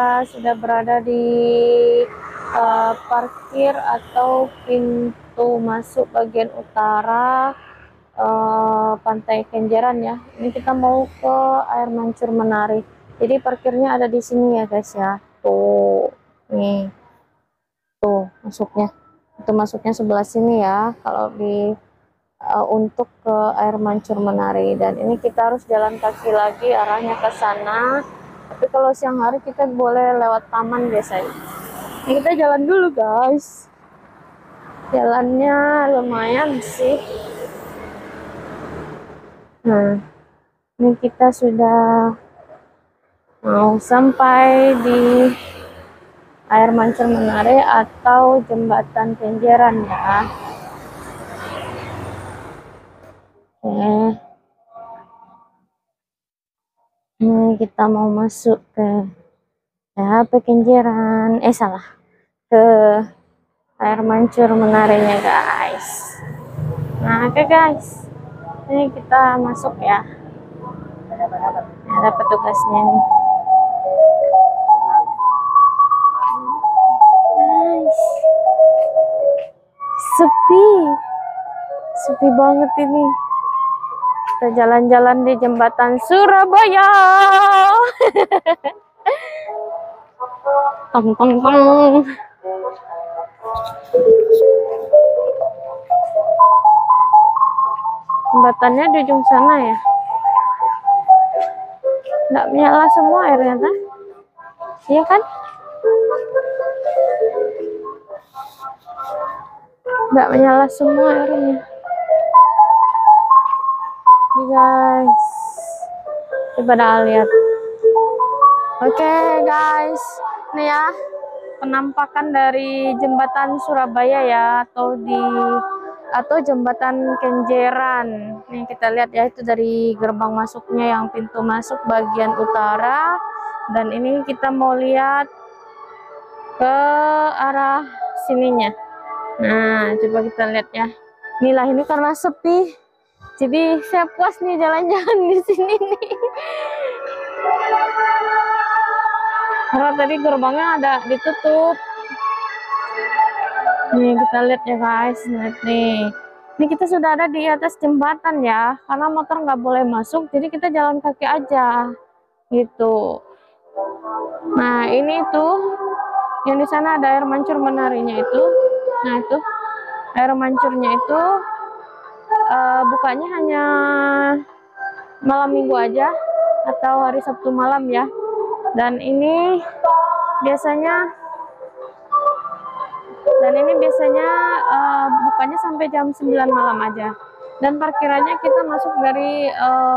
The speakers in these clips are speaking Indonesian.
sudah berada di parkir atau pintu masuk bagian utara Pantai Kenjeran ya. Ini kita mau ke air mancur menari. Jadi parkirnya ada di sini ya guys ya. Tuh, nih, tuh masuknya. Itu masuknya sebelah sini ya. Kalau di untuk ke air mancur menari, dan ini kita harus jalan kaki lagi arahnya ke sana. Tapi kalau siang hari kita boleh lewat taman biasanya. Ini kita jalan dulu guys. Jalannya lumayan sih. Nah, ini kita sudah mau sampai di air mancur menari atau jembatan Kenjeran ya. Oke. Ini kita mau masuk ke Kenjeran. Salah. Ke air mancur menarinya guys. Nah, oke guys. Ini kita masuk ya. Ada petugasnya nih. Guys. Sepi banget ini. Kita jalan-jalan di jembatan Surabaya. Tong tong tong. Jembatannya di ujung sana ya. Nggak menyala semua airnya kan? Iya kan? Nggak menyala semua airnya. Nih guys, coba dah lihat. Oke guys, ini ya penampakan dari jembatan Surabaya ya, atau jembatan Kenjeran. Nih kita lihat ya, itu dari gerbang masuknya yang pintu masuk bagian utara, dan ini kita mau lihat ke arah sininya. Nah, coba kita lihat ya. Inilah, ini karena sepi. Jadi saya puas nih jalan-jalan di sini nih. Karena tadi gerbangnya ada ditutup. Nih kita lihat ya guys, lihat nih. Ini kita sudah ada di atas jembatan ya. Karena motor nggak boleh masuk, jadi kita jalan kaki aja, gitu. Nah ini tuh, yang di sana ada air mancur menarinya itu. Nah itu, air mancurnya itu bukanya hanya malam minggu aja atau hari Sabtu malam ya. Dan ini biasanya bukanya sampai jam 9 malam aja. Dan parkirannya kita masuk dari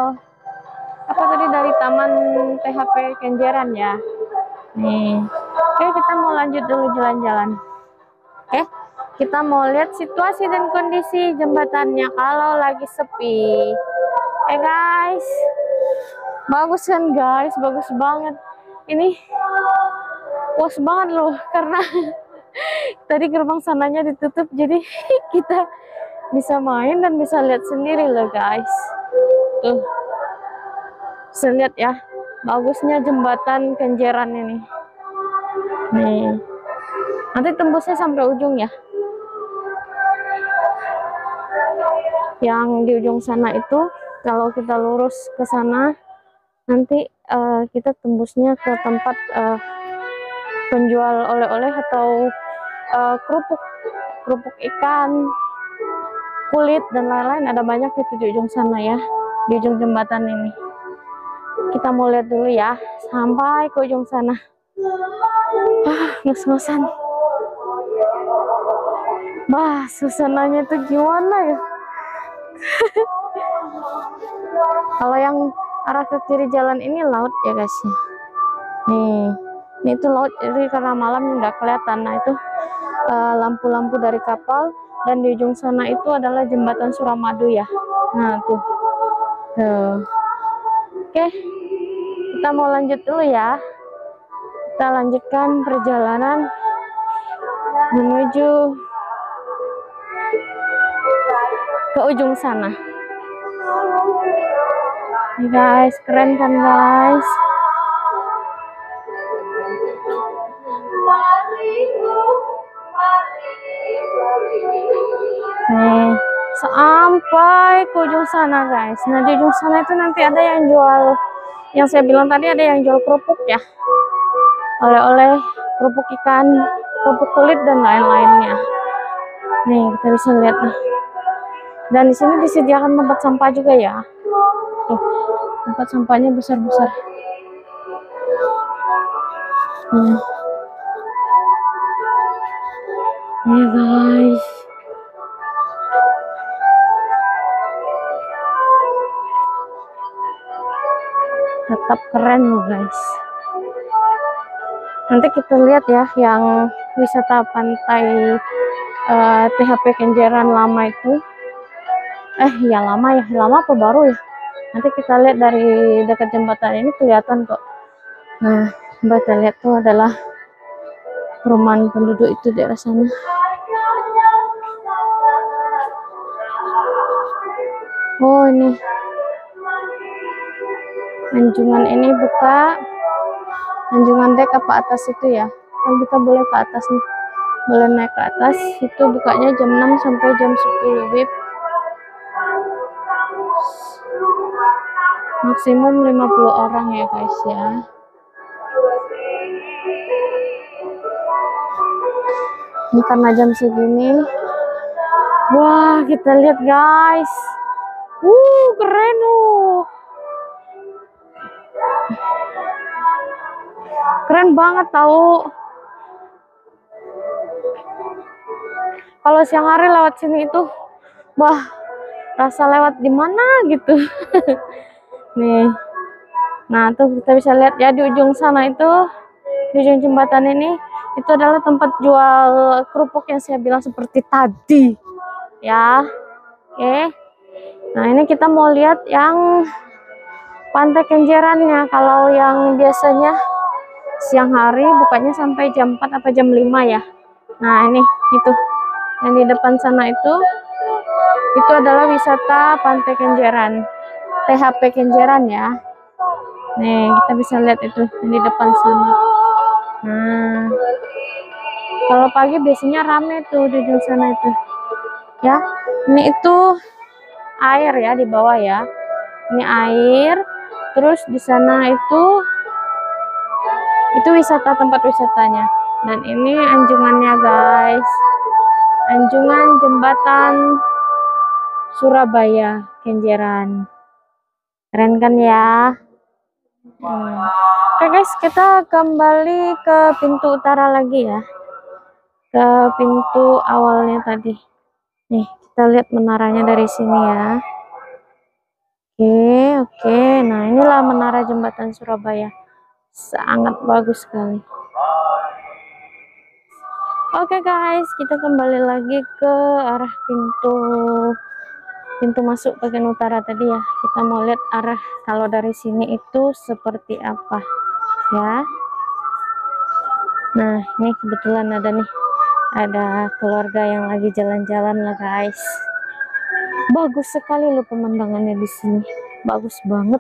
dari Taman THP Kenjeran ya. Nih. Oke, kita mau lanjut dulu jalan-jalan. Oke. Kita mau lihat situasi dan kondisi jembatannya kalau lagi sepi. Guys. Bagus kan guys? Bagus banget. Ini puas banget loh, karena tadi gerbang sananya ditutup, jadi kita bisa main dan bisa lihat sendiri loh guys. Tuh. Bisa lihat ya, bagusnya jembatan Kenjeran ini. Nih. Nanti tembusnya sampai ujung ya. Yang di ujung sana itu, kalau kita lurus ke sana, nanti kita tembusnya ke tempat penjual oleh-oleh atau kerupuk ikan, kulit dan lain-lain. Ada banyak itu di ujung sana ya, di ujung jembatan ini. Kita mau lihat dulu ya sampai ke ujung sana. Ngos-ngosan. Suasananya tuh gimana ya? Kalau yang arah ke kiri jalan ini laut ya guys ya. Ini itu laut, jadi karena malam nggak kelihatan. Nah itu lampu-lampu dari kapal, dan di ujung sana itu adalah jembatan Suramadu ya. Nah tuh. Oke, kita mau lanjut dulu ya. Kita lanjutkan perjalanan menuju ke ujung sana. Nih guys, keren kan guys? Nih, sampai ke ujung sana guys. Nah di ujung sana itu nanti ada yang jual, yang saya bilang tadi ada yang jual kerupuk ya, oleh-oleh, kerupuk ikan, kerupuk kulit dan lain-lainnya. Nih kita bisa lihat nih. Dan di sini disediakan tempat sampah juga ya. Tuh, tempat sampahnya besar-besar. Nih guys. Tetap keren loh guys. Nanti kita lihat ya yang wisata pantai THP Kenjeran lama itu. Ya lama ya, lama apa baru ya? Nanti kita lihat dari dekat jembatan ini kelihatan kok. Nah, kita lihat tuh adalah perumahan penduduk itu di daerah sana. Oh ini anjungan ini buka, anjungan dek apa atas itu ya, kan kita boleh ke atas nih, boleh naik ke atas. Itu bukanya jam 6 sampai jam 10 WIB, maksimum 50 orang ya guys ya. Ini karena jam segini. Wah kita lihat guys, keren loh, keren banget tahu. Kalau siang hari lewat sini itu, wah, rasa lewat di mana gitu. Nih, nah tuh kita bisa lihat ya di ujung sana itu, di ujung jembatan ini, itu adalah tempat jual kerupuk yang saya bilang seperti tadi, ya. Oke, nah ini kita mau lihat yang Pantai Kenjerannya. Kalau yang biasanya siang hari bukanya sampai jam 4 apa jam 5 ya. Nah ini itu yang di depan sana itu adalah wisata Pantai Kenjeran, THP Kenjeran ya. Nih kita bisa lihat itu yang di depan sana. Nah kalau pagi biasanya rame tuh di sana itu ya. Ini itu air ya di bawah ya, ini air. Terus di sana itu wisata, tempat wisatanya. Dan ini anjungannya guys, anjungan jembatan Surabaya Kenjeran, keren kan ya. Oke guys, kita kembali ke pintu utara lagi ya, ke pintu awalnya tadi. Nih kita lihat menaranya dari sini ya. Oke, nah inilah menara jembatan Surabaya, sangat bagus sekali. Oke guys, kita kembali lagi ke arah pintu masuk bagian utara tadi ya. Kita mau lihat arah kalau dari sini itu seperti apa ya. Nah ini kebetulan ada keluarga yang lagi jalan-jalan lah guys. Bagus sekali loh pemandangannya di sini, bagus banget.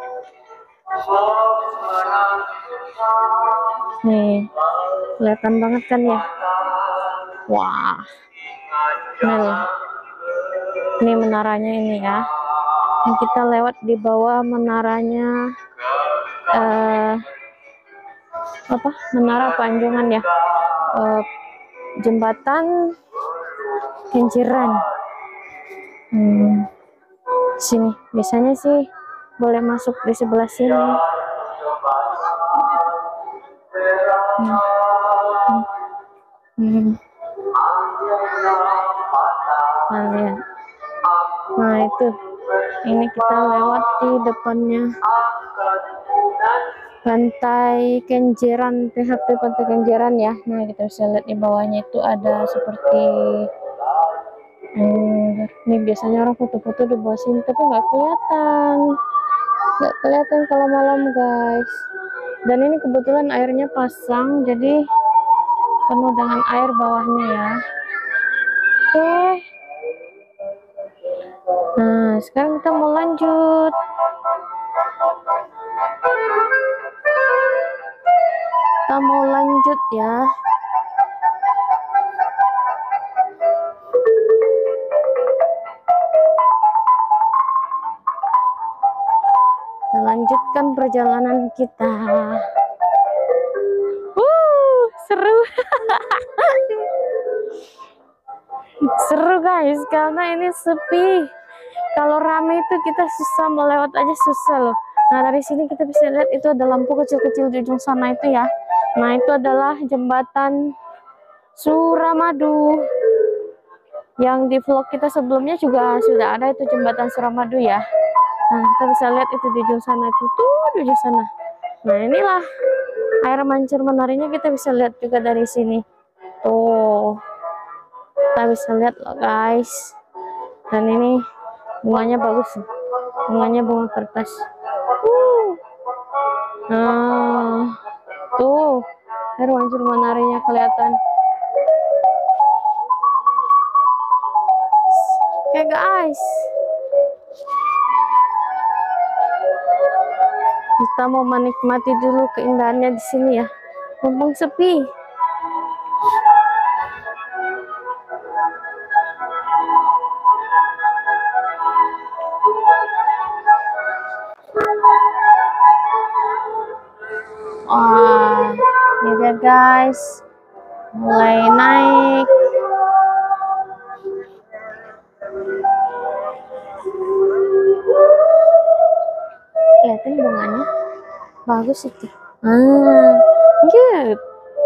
Nih kelihatan banget kan ya. Wah, ini menaranya ini ya. Yang kita lewat di bawah menaranya, menara Anjungan ya, jembatan Kenjeran. Sini biasanya sih boleh masuk di sebelah sini. Nah itu, ini kita lewat di depannya Pantai Kenjeran, THP Pantai Kenjeran ya. Nah kita bisa lihat di bawahnya itu ada seperti ini biasanya orang foto-foto di bawah sini, tapi nggak kelihatan kalau malam guys. Dan ini kebetulan airnya pasang, jadi penuh dengan air bawahnya ya. Oke, nah sekarang kita mau lanjut. Ya. melanjutkan perjalanan kita. Seru. Seru guys, karena ini sepi. Kalau rame itu kita susah, mau lewat aja susah loh. Nah, dari sini kita bisa lihat itu ada lampu kecil-kecil di ujung sana itu ya. Nah, itu adalah jembatan Suramadu. Yang di vlog kita sebelumnya juga sudah ada itu jembatan Suramadu ya. Nah, kita bisa lihat itu di ujung sana itu tuh, di ujung sana. Nah, inilah air mancur menarinya, kita bisa lihat juga dari sini. Tuh. Kita bisa lihat loh guys. Dan ini bunganya bagus. Bunganya bunga kertas. Nah, tuh air mancur menarinya kelihatan. Oke guys, kita mau menikmati dulu keindahannya di sini ya, mumpung sepi. Wah, ini dia guys, mulai naik. Lihatin bunganya, bagus itu. Good.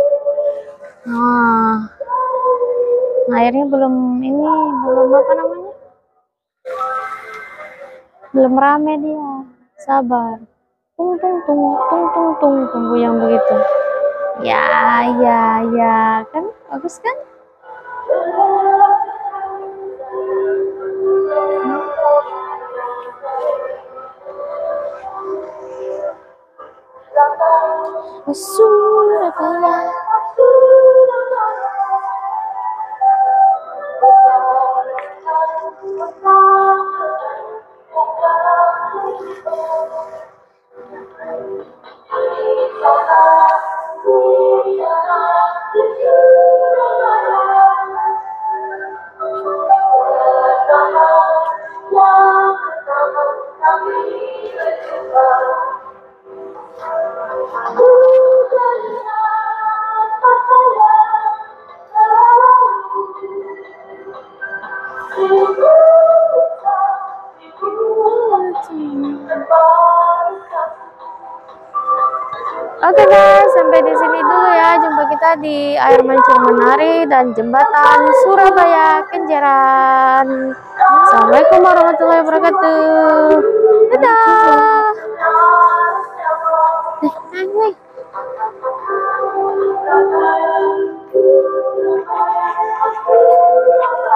Airnya belum ini, belum apa namanya? Belum rame dia. Sabar. Tung tung tung tung tung tung, tunggu yang begitu. Ya, kan bagus kan? Surabaya. Oke guys, sampai di sini dulu ya. Jumpa kita di air mancur menari dan jembatan Surabaya Kenjeran. Assalamualaikum warahmatullahi wabarakatuh. Dadah.